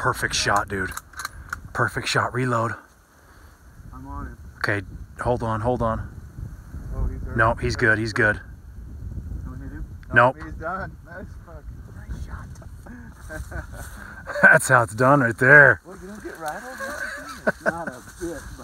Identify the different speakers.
Speaker 1: perfect shot, dude. Perfect shot. Reload.
Speaker 2: I'm on it.
Speaker 1: Okay, hold on, hold on.
Speaker 2: Oh, he's hurt.
Speaker 1: Nope, he's good, he's good.
Speaker 2: Don't hit him?
Speaker 1: Nope.
Speaker 2: He's done. Nice fucking shot.
Speaker 1: That's how it's done right there.
Speaker 2: Well, you don't get rattled? Not a bit,